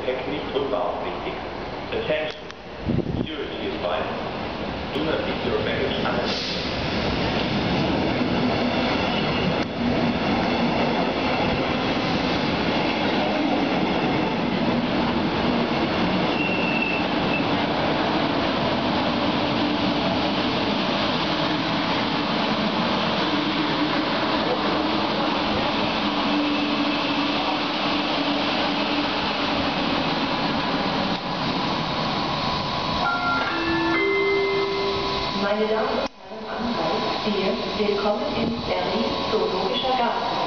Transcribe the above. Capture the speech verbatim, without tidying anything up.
Gepäck nicht unbeaufsichtigt. Attention. Security advice. Do not leave your baggage unattended. Meine Damen und Herren, Anreise, hier, willkommen in Berlin Zoologischer Garten.